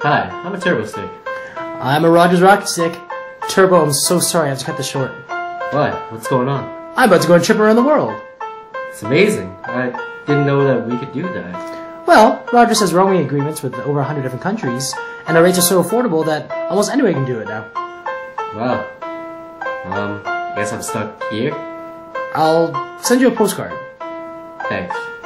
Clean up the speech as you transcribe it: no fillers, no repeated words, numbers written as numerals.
Hi, I'm a Turbo Stick. I'm a Rogers Rocket Stick. Turbo, I'm so sorry, I have to cut this short. What? What's going on? I'm about to go on a trip around the world. It's amazing. I didn't know that we could do that. Well, Rogers has roaming agreements with over 100 different countries, and our rates are so affordable that almost anyone can do it now. Wow. I guess I'm stuck here? I'll send you a postcard. Thanks.